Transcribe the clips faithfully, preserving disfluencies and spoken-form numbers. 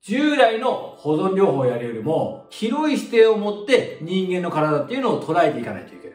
従来の保存療法をやるよりも、広い視点を持って人間の体っていうのを捉えていかないといけない。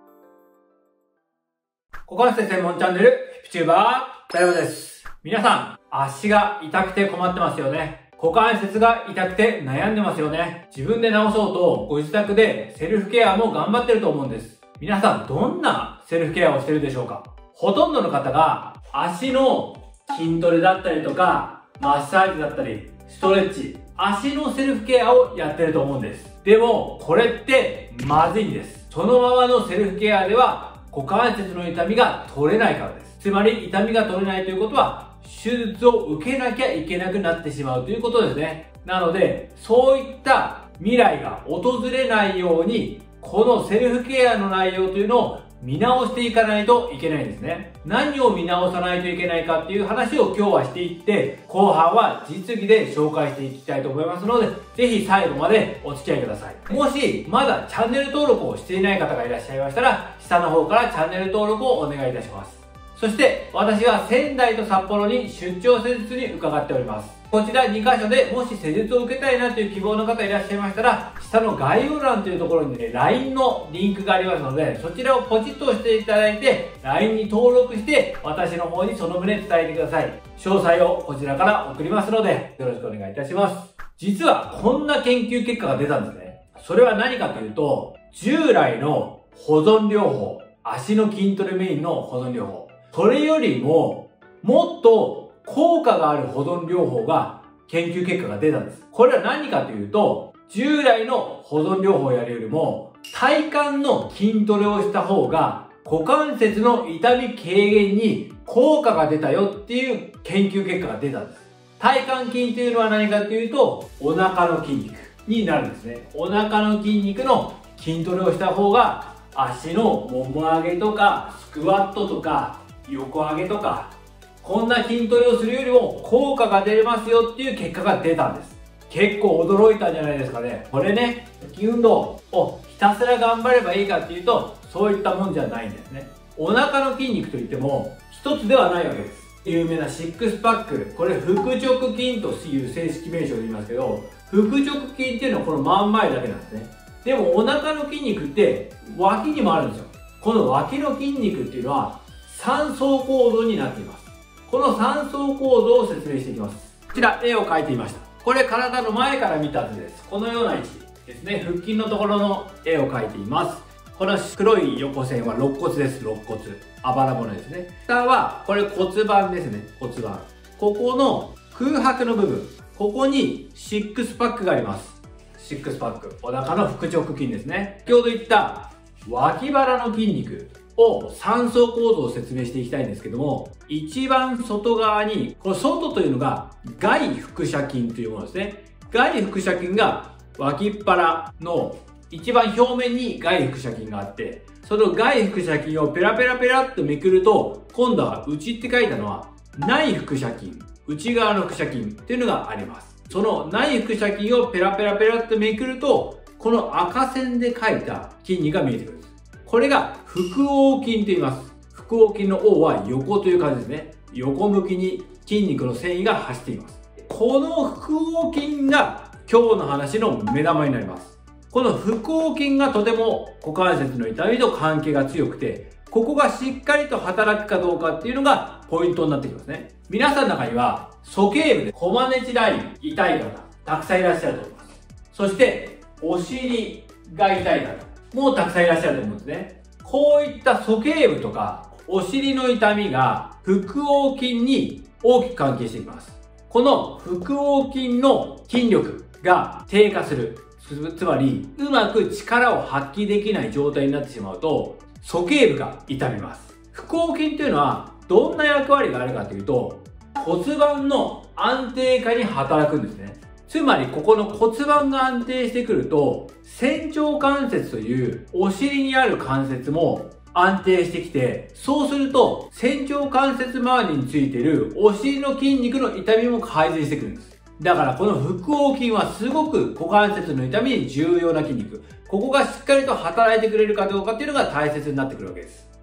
股関節専門チャンネル、ヒプチューバー、ダイバです。皆さん、足が痛くて困ってますよね。股関節が痛くて悩んでますよね。自分で治そうと、ご自宅でセルフケアも頑張ってると思うんです。皆さん、どんなセルフケアをしてるでしょうか？ほとんどの方が、足の筋トレだったりとか、マッサージだったり、ストレッチ、足のセルフケアをやってると思うんです。でも、これってまずいんです。そのままのセルフケアでは、股関節の痛みが取れないからです。つまり、痛みが取れないということは、手術を受けなきゃいけなくなってしまうということですね。なので、そういった未来が訪れないように、このセルフケアの内容というのを見直していかないといけないんですね。何を見直さないといけないかっていう話を今日はしていって、後半は実技で紹介していきたいと思いますので、ぜひ最後までお付き合いください。もしまだチャンネル登録をしていない方がいらっしゃいましたら、下の方からチャンネル登録をお願いいたします。そして私は仙台と札幌に出張施術に伺っております。こちらにかしょでもし施術を受けたいなという希望の方いらっしゃいましたら、下の概要欄というところにね、ライン のリンクがありますので、そちらをポチッと押していただいて、ライン に登録して私の方にその旨伝えてください。詳細をこちらから送りますので、よろしくお願いいたします。実はこんな研究結果が出たんですね。それは何かというと、従来の保存療法、足の筋トレメインの保存療法、それよりももっと効果がある保存療法が研究結果が出たんです。これは何かというと、従来の保存療法をやるよりも体幹の筋トレをした方が股関節の痛み軽減に効果が出たよっていう研究結果が出たんです。体幹筋というのは何かというと、お腹の筋肉になるんですね。お腹の筋肉の筋トレをした方が足のもも上げとかスクワットとか横上げとか、こんな筋トレをするよりも効果が出ますよっていう結果が出たんです。結構驚いたんじゃないですかね。これね、腹筋運動をひたすら頑張ればいいかっていうと、そういったもんじゃないんですね。お腹の筋肉といっても一つではないわけです。有名なシックスパック、これ腹直筋という正式名称で言いますけど、腹直筋っていうのはこの真ん前だけなんですね。でもお腹の筋肉って脇にもあるんですよ。この脇の筋肉っていうのはさん層構造になっています。このさん層構造を説明していきます。こちら絵を描いてみました。これ体の前から見た図です。このような位置ですね。腹筋のところの絵を描いています。この黒い横線は肋骨です。肋骨。あばら骨ですね。下はこれ骨盤ですね。骨盤。ここの空白の部分。ここにシックスパックがあります。シックスパック。お腹の腹直筋ですね。先ほど言った脇腹の筋肉をさん層構造を説明していきたいんですけども、一番外側に、この外というのが外腹斜筋というものですね。外腹斜筋が脇っ腹の一番表面に外腹斜筋があって、その外腹斜筋をペラペラペラっとめくると、今度は内って書いたのは内腹斜筋、内側の腹斜筋っていうのがあります。その内腹斜筋をペラペラペラっとめくると、この赤線で書いた筋肉が見えてくるんです。これが腹横筋と言います。腹横筋の O は横という感じですね。横向きに筋肉の繊維が走っています。この腹横筋が今日の話の目玉になります。この腹横筋がとても股関節の痛みと関係が強くて、ここがしっかりと働くかどうかっていうのがポイントになってきますね。皆さんの中には鼠径部でコマネチライン痛い方たくさんいらっしゃると思います。そしてお尻が痛い方もうたくさんいらっしゃると思うんですね。こういった鼠径部とかお尻の痛みが腹横筋に大きく関係していきます。この腹横筋の筋力が低下する。つまり、うまく力を発揮できない状態になってしまうと、鼠径部が痛みます。腹横筋というのはどんな役割があるかというと、骨盤の安定化に働くんですね。つまりここの骨盤が安定してくると、仙腸関節というお尻にある関節も安定してきて、そうすると仙腸関節周りについているお尻の筋肉の痛みも改善してくるんです。だからこの腹横筋はすごく股関節の痛みに重要な筋肉。ここがしっかりと働いてくれるかどうかっていうのが大切になってくるわけです。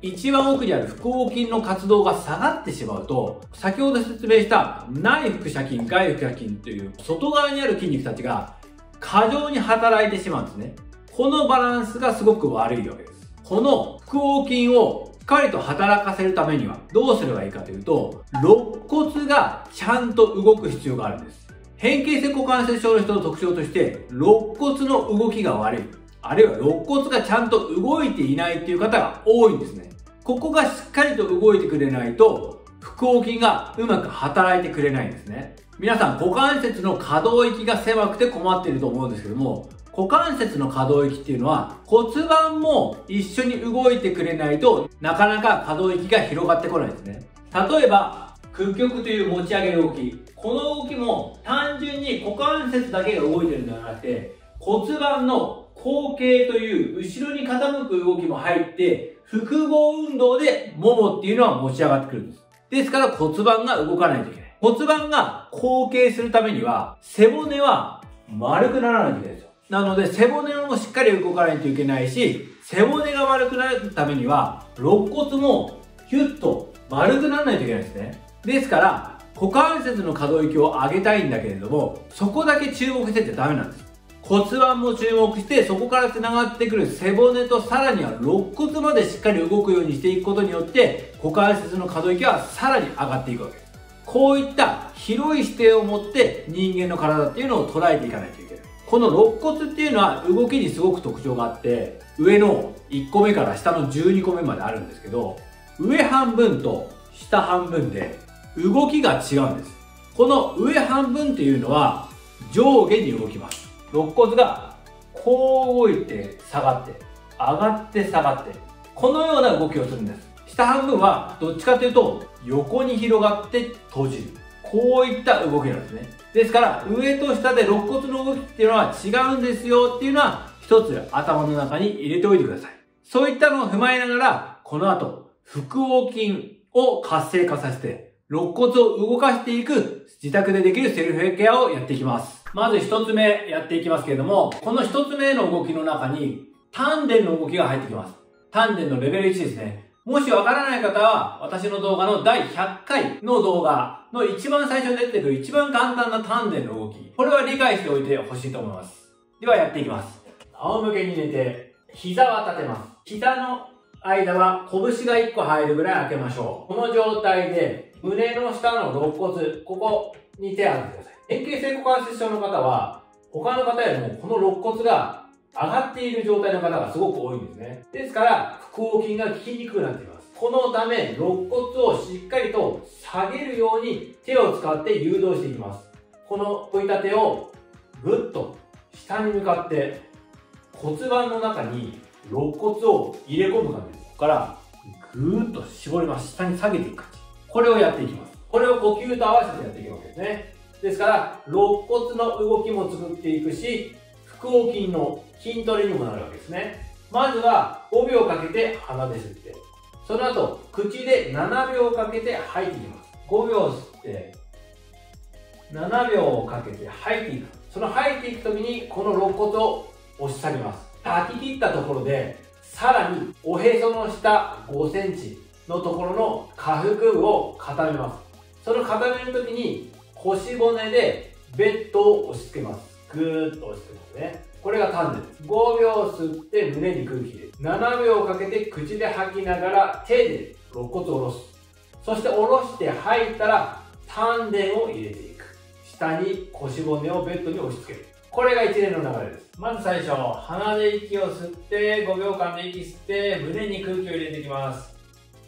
一番奥にある腹横筋の活動が下がってしまうと、先ほど説明した内腹斜筋、外腹斜筋という外側にある筋肉たちが過剰に働いてしまうんですね。このバランスがすごく悪いわけです。この腹横筋をしっかりと働かせるためにはどうすればいいかというと、肋骨がちゃんと動く必要があるんです。変形性股関節症の人の特徴として、肋骨の動きが悪い。あるいは肋骨がちゃんと動いていないっていう方が多いんですね。ここがしっかりと動いてくれないと、腹横筋がうまく働いてくれないんですね。皆さん、股関節の可動域が狭くて困っていると思うんですけども、股関節の可動域っていうのは骨盤も一緒に動いてくれないとなかなか可動域が広がってこないんですね。例えば、屈曲という持ち上げる動き。この動きも単純に股関節だけが動いてるんではなくて、骨盤の後傾という後ろに傾く動きも入って、複合運動でももっていうのは持ち上がってくるんです。ですから骨盤が動かないといけない。骨盤が後傾するためには背骨は丸くならないといけないんですよ。なので背骨もしっかり動かないといけないし、背骨が丸くなるためには肋骨もヒュッと丸くならないといけないんですね。ですから股関節の可動域を上げたいんだけれども、そこだけ注目してちゃダメなんです。骨盤も注目して、そこから繋がってくる背骨とさらには肋骨までしっかり動くようにしていくことによって、股関節の可動域はさらに上がっていくわけです。こういった広い視点を持って人間の体っていうのを捉えていかないといけない。この肋骨っていうのは動きにすごく特徴があって、上のいっこめから下のじゅうにこめまであるんですけど、上半分と下半分で動きが違うんです。この上半分っていうのは上下に動きます。肋骨がこう動いて下がって、上がって下がって、このような動きをするんです。下半分はどっちかというと横に広がって閉じる。こういった動きなんですね。ですから上と下で肋骨の動きっていうのは違うんですよっていうのは一つ頭の中に入れておいてください。そういったのを踏まえながら、この後腹横筋を活性化させて肋骨を動かしていく自宅でできるセルフケアをやっていきます。まず一つ目やっていきますけれども、この一つ目の動きの中に丹田の動きが入ってきます。丹田のレベルいちですね。もしわからない方は、私の動画のだいひゃっかいの動画の一番最初に出てくる一番簡単な丹田の動き。これは理解しておいてほしいと思います。ではやっていきます。仰向けに寝て、膝は立てます。膝の間は拳がいっこ入るぐらい開けましょう。この状態で、胸の下の肋骨、ここに手を当ててください。変形性股関節症の方は、他の方よりもこの肋骨が上がっている状態の方がすごく多いんですね。ですから、腹横筋が効きにくくなっています。このため、肋骨をしっかりと下げるように手を使って誘導していきます。この置いた手をぐっと下に向かって骨盤の中に肋骨を入れ込む感じです。ここからぐーっと絞ります。下に下げていく感じ。これをやっていきます。これを呼吸と合わせてやっていくわけですね。ですから、肋骨の動きも作っていくし、腹横筋の筋トレにもなるわけですね。まずはごびょうかけて鼻で吸って、その後、口でななびょうかけて吐いていきます。ごびょう吸って、ななびょうかけて吐いていく。その吐いていくときに、この肋骨を押し下げます。吐き切ったところで、さらにおへその下ごセンチのところの下腹部を固めます。その固めるときに腰骨でベッドを押し付けます。ぐーっと押し付けますね。これが丹田です。ごびょう吸って胸に空気入れる。ななびょうかけて口で吐きながら手で肋骨を下ろす。そして下ろして吐いたら丹田を入れていく。下に腰骨をベッドに押し付ける。これが一連の流れです。まず最初、鼻で息を吸ってごびょうかんで息吸って胸に空気を入れていきます。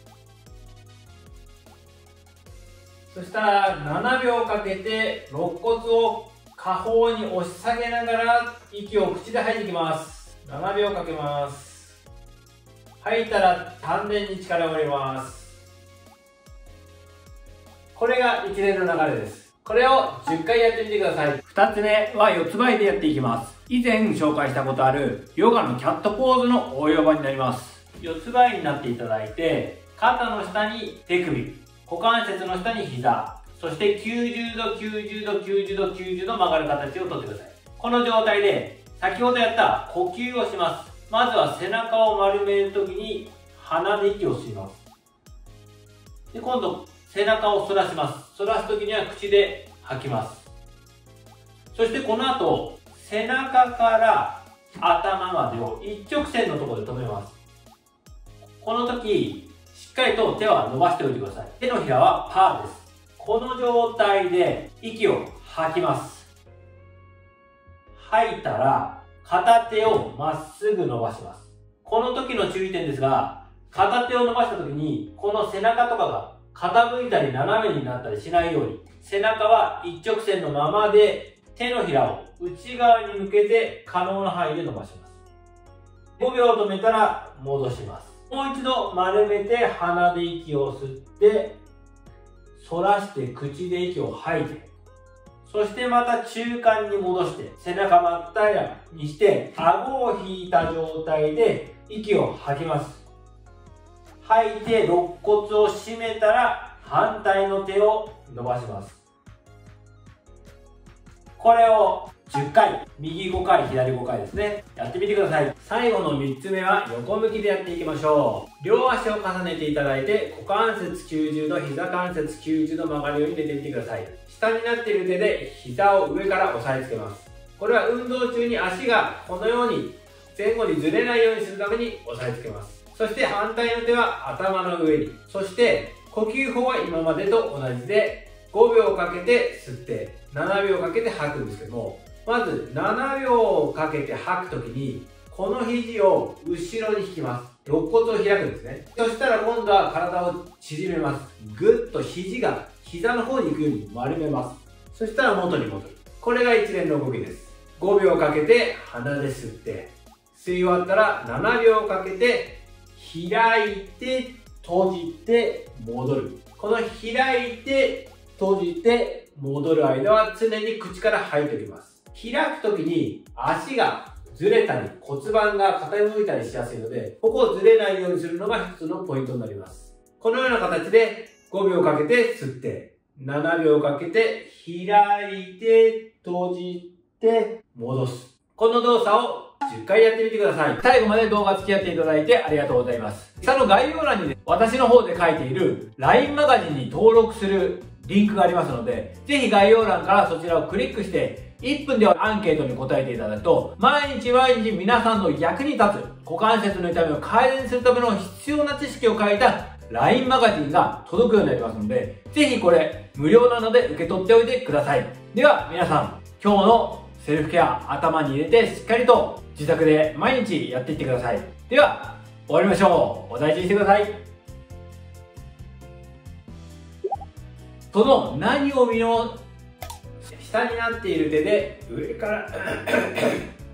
そしたらななびょうかけて肋骨を下方に押し下げながら息を口で吐いていきます。ななびょうかけます。吐いたら丹田に力を入れます。これが一連の流れです。これをじゅっかいやってみてください。ふたつめは四つ倍でやっていきます。以前紹介したことあるヨガのキャットポーズの応用版になります。四つ倍になっていただいて、肩の下に手首、股関節の下に膝、そしてきゅうじゅうど、きゅうじゅうど、きゅうじゅうど、きゅうじゅうど曲がる形をとってください。この状態で先ほどやった呼吸をします。まずは背中を丸めるときに鼻で息を吸います。で、今度背中を反らします。反らす時には口で吐きます。そしてこの後、背中から頭までを一直線のところで止めます。この時、しっかりと手は伸ばしておいてください。手のひらはパーです。この状態で息を吐きます。吐いたら、片手をまっすぐ伸ばします。この時の注意点ですが、片手を伸ばした時に、この背中とかが傾いたり斜めになったりしないように、背中は一直線のままで、手のひらを内側に向けて可能な範囲で伸ばします。ごびょう止めたら戻します。もう一度丸めて鼻で息を吸って、反らして口で息を吐いて、そしてまた中間に戻して、背中真っ平らにして、顎を引いた状態で息を吐きます。吐いて肋骨を締めたら、反対の手を伸ばします。これをじゅっかい、右ごかい、左ごかいですね。やってみてください。最後のみっつめは横向きでやっていきましょう。両足を重ねていただいて、股関節きゅうじゅうど、膝関節きゅうじゅうど曲がるように寝てみてください。下になっている手で膝を上から押さえつけます。これは運動中に足がこのように前後にずれないようにするために押さえつけます。そして反対の手は頭の上に。そして呼吸法は今までと同じでごびょうかけて吸ってななびょうかけて吐くんですけども、まずななびょうかけて吐くときにこの肘を後ろに引きます。肋骨を開くんですね。そしたら今度は体を縮めます。ぐっと肘が膝の方に行くように丸めます。そしたら元に戻る。これが一連の動きです。ごびょうかけて鼻で吸って、吸い終わったらななびょうかけて開いて閉じて戻る。この開いて閉じて戻る間は常に口から吐いておきます。開くときに足がずれたり骨盤が傾いたりしやすいので、ここをずれないようにするのが一つのポイントになります。このような形でごびょうかけて吸って、ななびょうかけて開いて閉じて戻す。この動作をじゅっかいやってみてください。最後まで動画付き合っていただいてありがとうございます。下の概要欄に、ね、私の方で書いている ライン マガジンに登録するリンクがありますので、ぜひ概要欄からそちらをクリックしていっぷんではアンケートに答えていただくと、毎日毎日皆さんの役に立つ股関節の痛みを改善するための必要な知識を書いた ライン マガジンが届くようになりますので、ぜひこれ無料なので受け取っておいてください。では皆さん、今日のセルフケア頭に入れてしっかりと自宅で毎日やっていってください。では終わりましょう。お大事にしてください。その何を見の下になっている手で上から